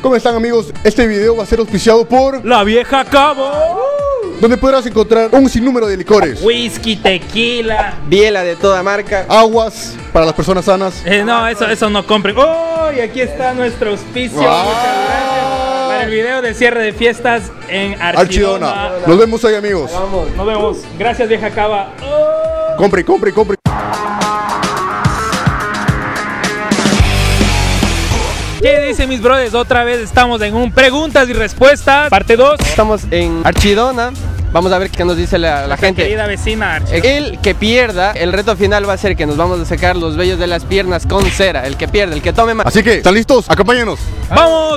¿Cómo están, amigos? Este video va a ser auspiciado por La Vieja Cabo, donde podrás encontrar un sinnúmero de licores, whisky, tequila, biela de toda marca, aguas para las personas sanas. no, eso no compren. ¡Oh! Y aquí está nuestro auspicio. ¡Wow! Muchas gracias para el video de cierre de fiestas en Archidona. Nos vemos ahí, amigos. vamos. Nos vemos. Gracias, Vieja Cava. ¡Oh! Compre. ¿Qué dicen, mis brothers? Otra vez estamos en un preguntas y respuestas, parte 2. Estamos en Archidona. Vamos a ver qué nos dice la gente. Querida vecina Archidona. El que pierda, el reto final va a ser que nos vamos a sacar los vellos de las piernas con cera. El que pierda, el que tome más. Así que, ¿están listos? Acompáñenos. ¡Vamos!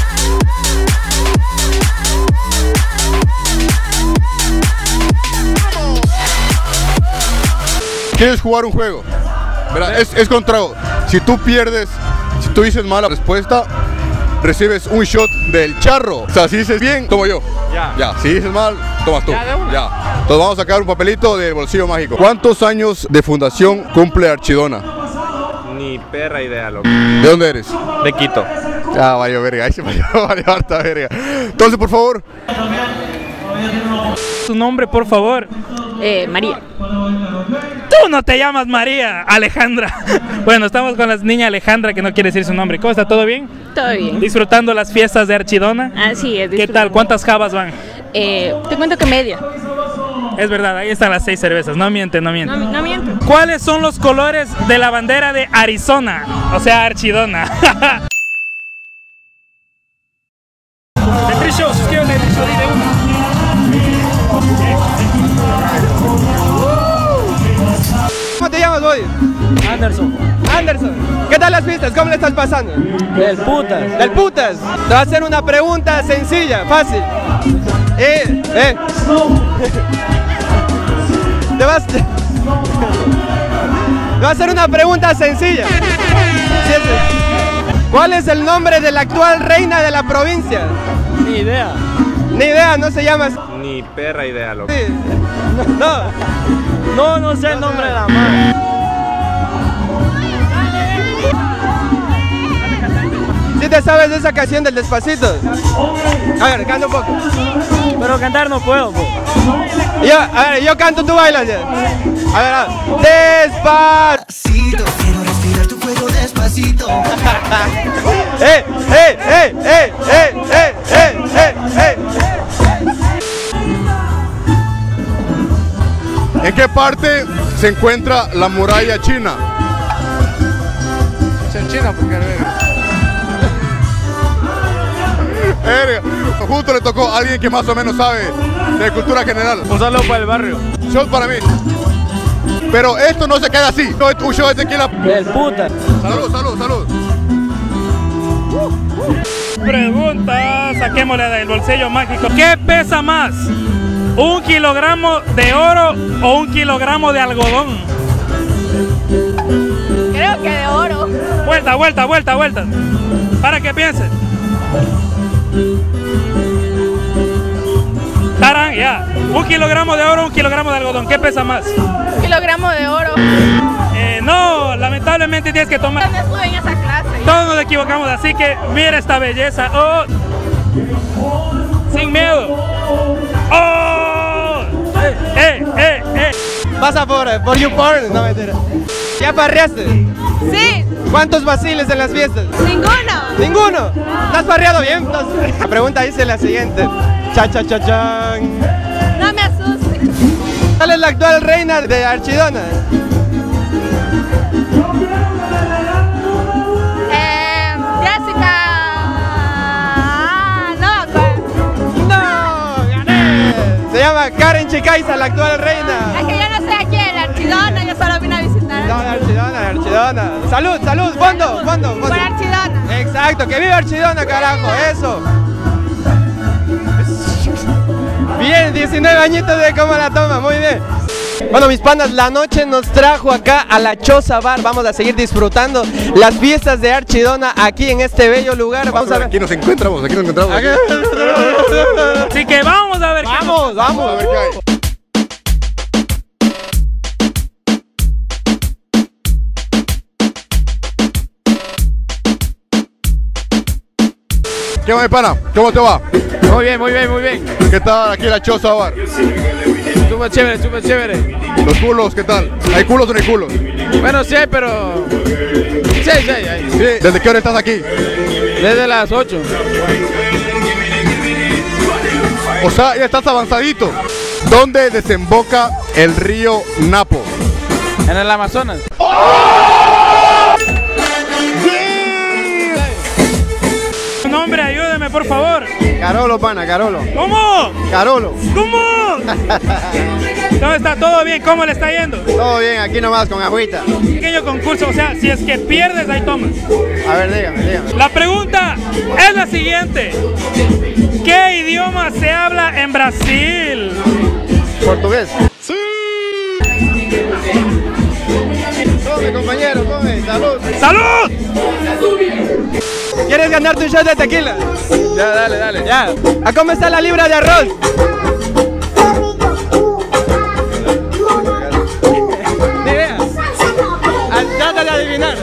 ¿Quieres jugar un juego? ¿Verdad? Es contra. Si tú pierdes, si tú dices mala respuesta, recibes un shot del charro. O sea, si dices bien, tomo yo. Ya. Si dices mal, tomas tú. Ya, de una. Entonces vamos a sacar un papelito del bolsillo mágico. ¿Cuántos años de fundación cumple Archidona? Ni perra idea, loco. ¿De dónde eres? De Quito. Ah, valió verga. Ahí se valió harta verga. Entonces, por favor. Tu nombre, por favor. María. Tú no te llamas María, Alejandra. Bueno, estamos con la niña Alejandra, que no quiere decir su nombre. ¿Cómo está? ¿Todo bien? Todo bien. ¿Disfrutando las fiestas de Archidona? Así es. ¿Qué tal? ¿Cuántas jabas van? Te cuento que media. Es verdad, ahí están las 6 cervezas. No miente. No miento. ¿Cuáles son los colores de la bandera de Arizona? O sea, Archidona. De Tri Show, suscríbete a Tri Show, dile uno. ¿Cómo te llamas, Body? Anderson. Anderson. ¿Qué tal las fiestas? ¿Cómo le estás pasando? Del putas. Del putas. Te va a hacer una pregunta sencilla, fácil. Te va a hacer una pregunta sencilla. Sí, sí. ¿Cuál es el nombre de la actual reina de la provincia? Ni idea. Ni idea, no se llama. Ni perra idea, loco. Sí. No sé el nombre de la madre. ¿Sí te sabes de esa canción del Despacito? A ver, canta un poco. Pero cantar no puedo, po. Yo canto, tú bailas ya. A ver. Despacito. Quiero respirar tu cuello despacito. ¿En qué parte se encuentra la muralla china? En China, porque Verga, justo le tocó a alguien que más o menos sabe de cultura general. Un saludo para el barrio. Shot para mí. Pero esto no se queda así. No es un shot de tequila. Del puta. Salud. Pregunta, saquémosle del bolsillo mágico. ¿Qué pesa más? ¿1 kilogramo de oro o 1 kilogramo de algodón? Creo que de oro. Vuelta. Para que piensen. Tarán, ya. 1 kilogramo de oro, 1 kilogramo de algodón. ¿Qué pesa más? 1 kilogramo de oro. No, lamentablemente tienes que tomar. ¿Dónde estuve en esa clase? Todos nos equivocamos, así que mira esta belleza. Oh, sin miedo. Oh, Pasa por YouPorn, no mentira. ¿Ya parreaste? Sí. ¿Cuántos vaciles en las fiestas? Ninguno. ¿Ninguno? ¿No has parreado bien? Entonces, la pregunta dice la siguiente. Chan. No me asustes. ¿Cuál es la actual reina de Archidona? Jessica. No me acuerdo. ¡No! ¡Gané! Se llama Karen Chicaiza, la actual reina. Es que yo no sé aquí en Archidona, yo solo vine a visitar. No, de Archidona. Salud, fondo. Por Archidona. Exacto, que viva Archidona, carajo, eso. Bien, 19 añitos de cómo la toma, muy bien. Bueno, mis panas, la noche nos trajo acá a la Choza Bar. Vamos a seguir disfrutando las fiestas de Archidona aquí en este bello lugar. Vamos a ver. Aquí nos encontramos. Aquí. Así que vamos a ver. Vamos. A ver qué hay. ¿Qué va, mi pana? ¿Cómo te va? Muy bien, muy bien, muy bien. ¿Qué tal aquí en la Choza Bar? Súper chévere, súper chévere. ¿Los culos qué tal? ¿Hay culos o no hay culos? Bueno, sí hay, pero... Sí, hay. Sí. ¿Desde qué hora estás aquí? Desde las 8. O sea, ya estás avanzadito. ¿Dónde desemboca el río Napo? En el Amazonas. Nombre, ayúdeme, por favor. Carolo, pana, Carolo. ¿Cómo? Carolo. ¿Cómo? ¿Cómo está? ¿Todo bien? ¿Cómo le está yendo? Todo bien, aquí nomás con agüita. Pequeño concurso, o sea, si es que pierdes, ahí tomas. A ver, dígame. La pregunta es la siguiente. ¿Qué idioma se habla en Brasil? Portugués. Sí. Tome, compañero, tome. Salud. ¡Salud! ¿Quieres ganarte un shot de tequila? Ya, dale. Ya. ¿A cómo está la libra de arroz? Ni idea. Trata de adivinar.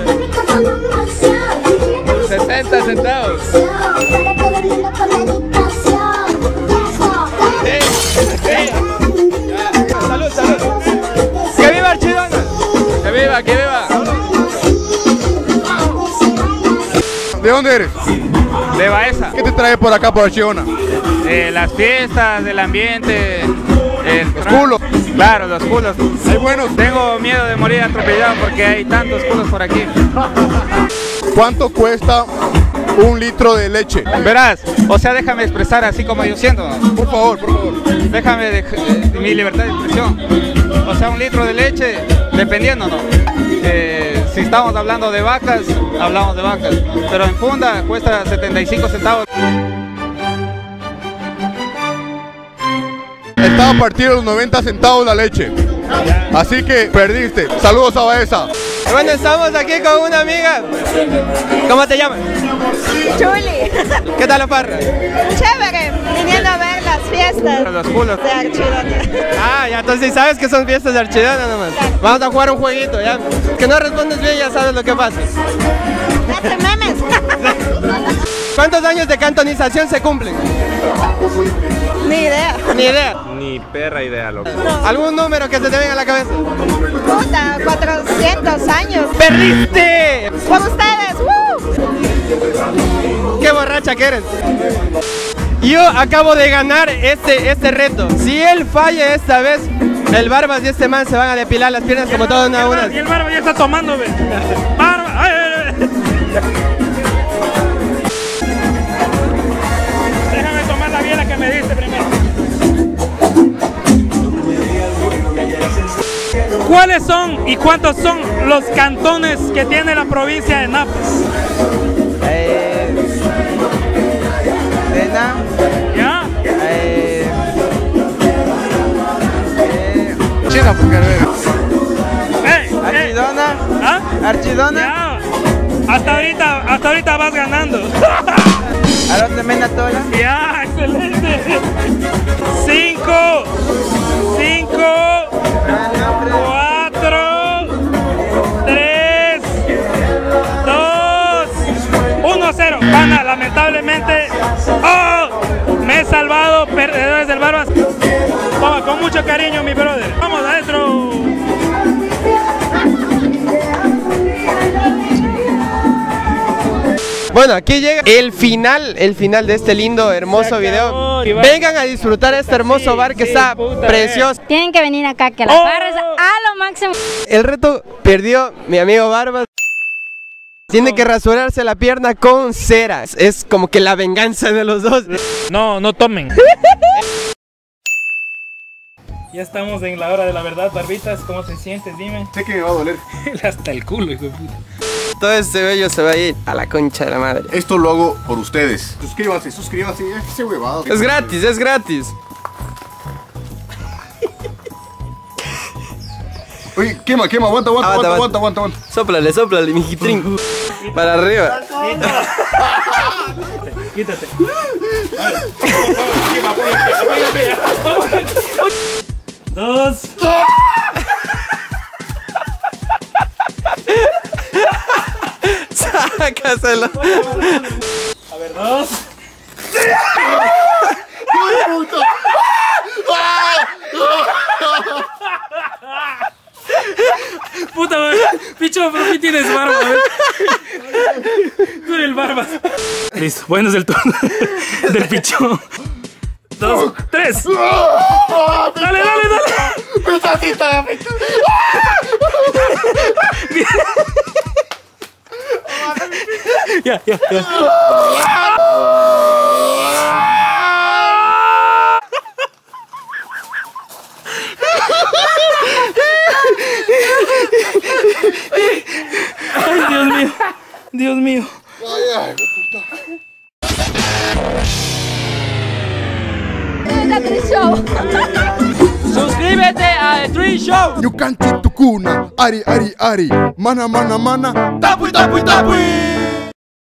60 centavos. Salud. ¡Que viva Archidona! ¡Que viva! ¿De dónde eres? De Baeza. ¿Qué te trae por acá, por Archidona? Las fiestas, el ambiente. Los culos. Claro, los culos. Hay buenos. Tengo miedo de morir atropellado porque hay tantos culos por aquí. ¿Cuánto cuesta un litro de leche? Verás, o sea, déjame expresar así como yo siento. Por favor. Déjame mi libertad de expresión. O sea, un litro de leche, dependiendo, ¿no? Si estamos hablando de vacas, hablamos de vacas. Pero en funda cuesta 75 centavos. Estaba a partir de los 90 centavos la leche. Así que perdiste. Saludos a Baeza. Bueno, estamos aquí con una amiga. ¿Cómo te llamas? Chuli. ¿Qué tal la farra? Chévere, viniendo a ver las fiestas Los culos. de Archidona. Ah, ya, entonces sabes que son fiestas de Archidona nomás. Vamos a jugar un jueguito, ya. Que no respondes bien, ya sabes lo que pasa. No te memes. ¿Cuántos años de cantonización se cumplen? Ni idea. Ni idea. Ni perra idea, loco. ¿Algún número que se te venga a la cabeza? Puta, 400 años. ¡Perdiste! Con ustedes. ¡Qué borracha que eres! Yo acabo de ganar este reto. Si él falla esta vez, el Barbas y este man se van a depilar las piernas como todas una. Y el barba ya está tomando, ve. Barba. Ay. Déjame tomar la biela que me diste primero. ¿Cuáles son y cuántos son los cantones que tiene la provincia de Napo? ¿Ya? Chino, porque Archidona. ¿Ah? Archidona. Ya. Hasta ahorita vas ganando. Ahora tremenda tola. Ya, excelente. 5, 4, 3, 2, 1, 0. Pana, lamentablemente. ¡Oh! Me he salvado, perdedores del Barbas. Toma, con mucho cariño, mi brother. Vamos adentro. Bueno, aquí llega el final de este lindo, hermoso video. Vengan a disfrutar este hermoso bar que está precioso. Tienen que venir acá, que la farra es a lo máximo. El reto perdió mi amigo Barbas. Tiene que rasurarse la pierna con cera. Es como que la venganza de los dos. No tomen. Ya estamos en la hora de la verdad, Barbitas. ¿Cómo te sientes? Dime. Sé que me va a doler. Hasta el culo, hijo de puta. Todo este bello se va a ir a la concha de la madre. Esto lo hago por ustedes. Suscríbanse. Ese huevado. Es gratis. Oye, quema. Aguanta. Sóplale, mijitrín. Para arriba. Quítate. Dos. Sácaselo. A ver, 2. Puta madre, Picho, ¿por qué tienes barba? Tú eres el barbas. Listo, bueno, es el turno del Pichón. 2, 3. Dale, dale, dale. Pichacita, Ya, ya, ya. Ay, Dios mío. Dios mío. Suscríbete a The Tree Show. Yukanchi tukuna, ari, ari, ari. Mana, mana, mana. Tapui, tapui, tapui.